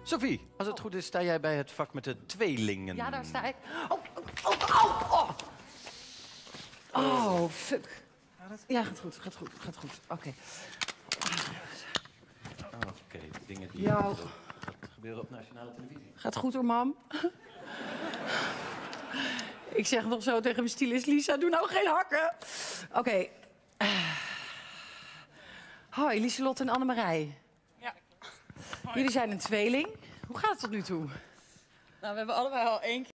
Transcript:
Sophie, als het goed is, sta jij bij het vak met de tweelingen. Ja, daar sta ik. Oh, fuck. Ja, gaat goed. Oké. Oké, dingen die gebeuren op nationale televisie. Gaat goed hoor, mam. Ik zeg nog zo tegen mijn stylist Lisa, doe nou geen hakken. Oké. Hoi, Lieselotte en Annemarij. Ja. Jullie zijn een tweeling. Hoe gaat het tot nu toe? Nou, we hebben allebei al 1